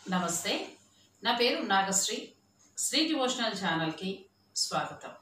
నమస్తే. నా పేరు నాగశ్రీ. శ్రీ డివోషనల్ ఛానల్ కి స్వాగతం.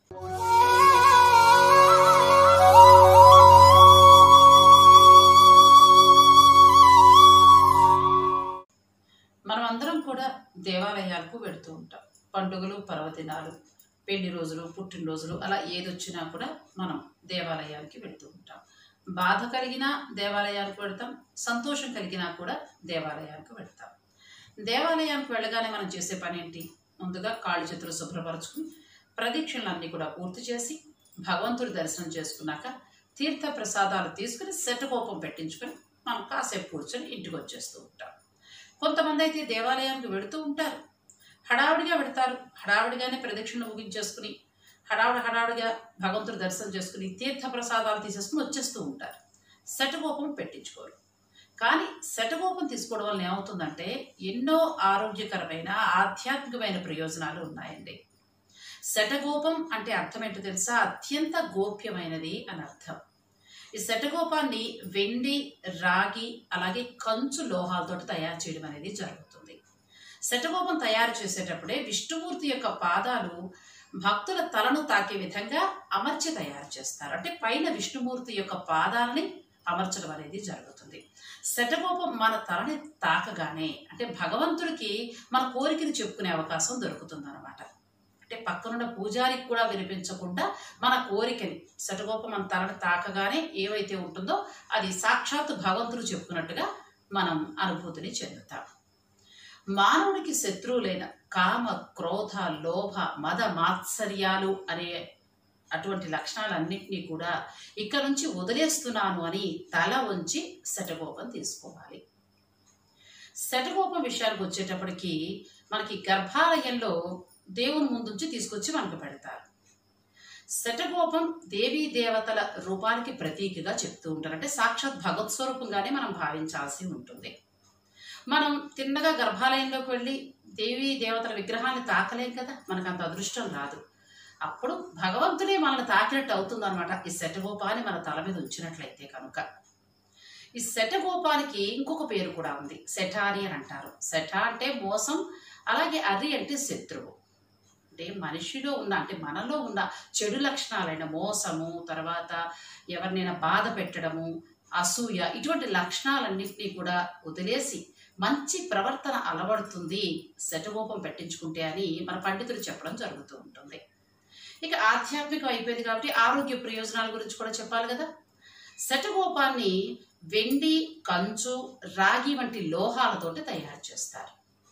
మనమందరం కూడా దేవాలయాలకు వెళుతూ ఉంటాం. పండుగలు, పర్వదినాలు, పెళ్లి రోజులు, పుట్టినరోజులు అలా ఏదొచ్చినా కూడా మనం దేవాలయానికి వెళుతూ ఉంటాం. బాధ కలిగినా దేవాలయానికి వెళ్తాం, సంతోషం కలిగినా కూడా దేవాలయానికి వెళ్తాం. దేవాలయానికి వెళ్ళగానే మనం చేసే పని ఏంటి? ముందుగా కాళ్ళు చేతులు శుభ్రపరచుకుని ప్రదక్షిణలన్నీ కూడా పూర్తి చేసి భగవంతుడి దర్శనం చేసుకున్నాక తీర్థ ప్రసాదాలు తీసుకుని శటకోపం పెట్టించుకొని మనం కాసేపు కూర్చొని ఇంటికి వచ్చేస్తూ ఉంటాం. కొంతమంది అయితే దేవాలయానికి వెళుతూ ఉంటారు, హడావుడిగా వెళతారు, హడావుడిగానే ప్రదక్షిణలు ముగించేసుకుని హడావుడిగా భగవంతుడి దర్శనం చేసుకుని తీర్థ ప్రసాదాలు తీసేసుకుని వచ్చేస్తూ ఉంటారు. శటకోపం పెట్టించుకోరు. కానీ శటకోపం తీసుకోవడం వల్ల ఏమవుతుందంటే ఎన్నో ఆరోగ్యకరమైన ఆధ్యాత్మికమైన ప్రయోజనాలు ఉన్నాయండి. శటకోపం అంటే అర్థం ఏంటో తెలుసా? అత్యంత గోప్యమైనది అని అర్థం. ఈ శటకోపాన్ని వెండి, రాగి అలాగే కంచు లోహాలతో తయారు చేయడం అనేది జరుగుతుంది. శటకోపం తయారు చేసేటప్పుడే విష్ణుమూర్తి యొక్క పాదాలు భక్తుల తలను తాకే విధంగా అమర్చి తయారు చేస్తారు. అంటే పైన విష్ణుమూర్తి యొక్క పాదాలని అమర్చడం అనేది జరుగుతుంది. శటకోపం మన తలని తాకగానే అంటే భగవంతుడికి మన కోరికను చెప్పుకునే అవకాశం దొరుకుతుంది అనమాట. అంటే పక్కనున్న పూజారికి కూడా వినిపించకుండా మన కోరికని శటకోపం మన తలని తాకగానే ఏవైతే ఉంటుందో అది సాక్షాత్తు భగవంతుడు చెప్పుకున్నట్టుగా మనం అనుభూతిని చెందుతాం. మానవుడికి శత్రువులైన కామ, క్రోధ, లోభ, మద, మాత్సర్యాలు అనే అటువంటి లక్షణాలన్నింటినీ కూడా ఇక్కడ నుంచి వదిలేస్తున్నాను అని తల వంచి శటకోపం తీసుకోవాలి. శటకోపం విషయానికి వచ్చేటప్పటికి మనకి గర్భాలయంలో దేవుని ముందుంచి తీసుకొచ్చి మనకు పెడతారు. శటకోపం దేవీ దేవతల రూపానికి ప్రతీకగా చెప్తూ ఉంటారు. అంటే సాక్షాత్ భగవత్ స్వరూపంగానే మనం భావించాల్సి ఉంటుంది. మనం తిన్నగా గర్భాలయంలోకి వెళ్ళి దేవీ దేవతల విగ్రహాన్ని తాకలేం కదా, మనకు అంత అదృష్టం రాదు. అప్పుడు భగవంతుడే మనల్ని తాకినట్టు అవుతుంది అనమాట ఈ శటకోపాన్ని మన తల మీద ఉంచినట్లయితే కనుక. ఈ శటకోపానికి ఇంకొక పేరు కూడా ఉంది, శఠారి అని అంటారు. శఠ అంటే మోసం, అలాగే అరి అంటే శత్రువు. అంటే మనిషిలో ఉన్న అంటే మనలో ఉన్న చెడు లక్షణాలైన మోసము, తర్వాత ఎవరినైనా బాధ పెట్టడము, అసూయ, ఇటువంటి లక్షణాలన్నింటినీ కూడా వదిలేసి మంచి ప్రవర్తన అలవడుతుంది శటకోపం పెట్టించుకుంటే అని మన పండితులు చెప్పడం జరుగుతూ ఉంటుంది. ఇక ఆధ్యాత్మికం అయిపోయింది కాబట్టి ఆరోగ్య ప్రయోజనాల గురించి కూడా చెప్పాలి కదా. శటకోపాన్ని వెండి, కంచు, రాగి వంటి లోహాలతోటి తయారు చేస్తారు.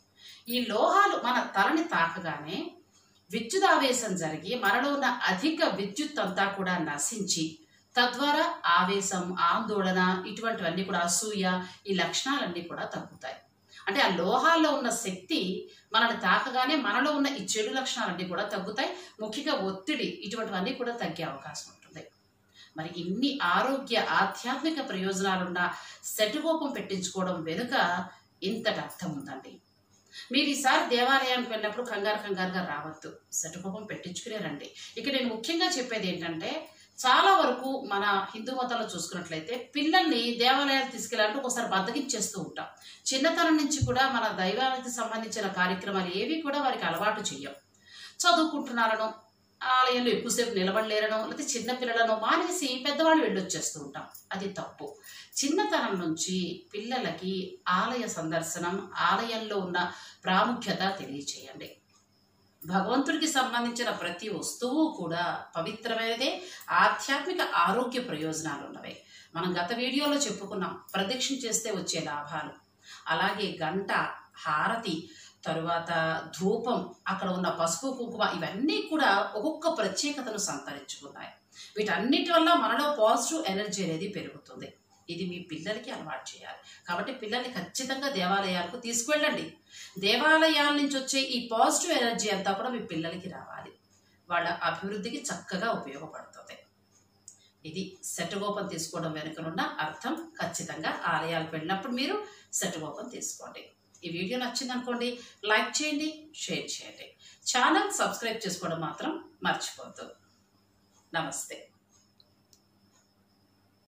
ఈ లోహాలు మన తలని తాకగానే విద్యుదావేశం జరిగి మనలో ఉన్న అధిక విద్యుత్ అంతా కూడా నశించి తద్వారా ఆవేశం, ఆందోళన, ఇటువంటివన్నీ కూడా అసూయ, ఈ లక్షణాలన్నీ కూడా తగ్గుతాయి. అంటే ఆ లోహాల్లో ఉన్న శక్తి మనల్ని తాకగానే మనలో ఉన్న ఈ చెడు లక్షణాలన్నీ కూడా తగ్గుతాయి. ముఖ్యంగా ఒత్తిడి, ఇటువంటివన్నీ కూడా తగ్గే అవకాశం ఉంటుంది. మరి ఇన్ని ఆరోగ్య ఆధ్యాత్మిక ప్రయోజనాలున్న శటకోపం పెట్టించుకోవడం వెనుక ఇంతటి అర్థం ఉందండి. మీరు ఈసారి దేవాలయానికి వెళ్ళినప్పుడు కంగారుగా రావద్దు, శటకోపం పెట్టించుకునే రండి. ఇక నేను ముఖ్యంగా చెప్పేది ఏంటంటే, చాలా వరకు మన హిందూ మతంలో చూసుకున్నట్లయితే పిల్లల్ని దేవాలయాలకు తీసుకెళ్ళాలంటే ఒకసారి బద్దకిచ్చేస్తూ ఉంటాం. చిన్నతనం నుంచి కూడా మన దైవానికి సంబంధించిన కార్యక్రమాలు ఏవి కూడా వారికి అలవాటు చెయ్యం. చదువుకుంటున్నారనో, ఆలయంలో ఎక్కువసేపు నిలబడలేరనో, లేకపోతే చిన్నపిల్లలను మానేసి పెద్దవాళ్ళు వెళ్ళొచ్చేస్తూ ఉంటాం. అది తప్పు. చిన్నతనం నుంచి పిల్లలకి ఆలయ సందర్శనం, ఆలయంలో ఉన్న ప్రాముఖ్యత తెలియచేయండి. భగవంతుడికి సంబంధించిన ప్రతి వస్తువు కూడా పవిత్రమైనదే, ఆధ్యాత్మిక ఆరోగ్య ప్రయోజనాలు ఉన్నవే. మనం గత వీడియోలో చెప్పుకున్నాం ప్రదక్షిణ చేస్తే వచ్చే లాభాలు. అలాగే గంట, హారతి, తరువాత ధూపం, అక్కడ ఉన్న పసుపు కుంకుమ, ఇవన్నీ కూడా ఒక్కొక్క ప్రత్యేకతను సంతరించుకున్నాయి. వీటన్నిటి వల్ల మనలో పాజిటివ్ ఎనర్జీ అనేది పెరుగుతుంది. ఇది మీ పిల్లలకి అలవాటు చేయాలి. కాబట్టి పిల్లల్ని ఖచ్చితంగా దేవాలయాలకు తీసుకువెళ్ళండి. దేవాలయాల నుంచి వచ్చే ఈ పాజిటివ్ ఎనర్జీ అంతా కూడా మీ పిల్లలకి రావాలి. వాళ్ళ అభివృద్ధికి చక్కగా ఉపయోగపడుతుంది. ఇది శటకోపం తీసుకోవడం వెనుకనున్న అర్థం. ఖచ్చితంగా ఆలయాలకు వెళ్ళినప్పుడు మీరు శటకోపం తీసుకోండి. ఈ వీడియో నచ్చింది అనుకోండి, లైక్ చేయండి, షేర్ చేయండి. ఛానల్ సబ్స్క్రైబ్ చేసుకోవడం మాత్రం మర్చిపోవద్దు. నమస్తే.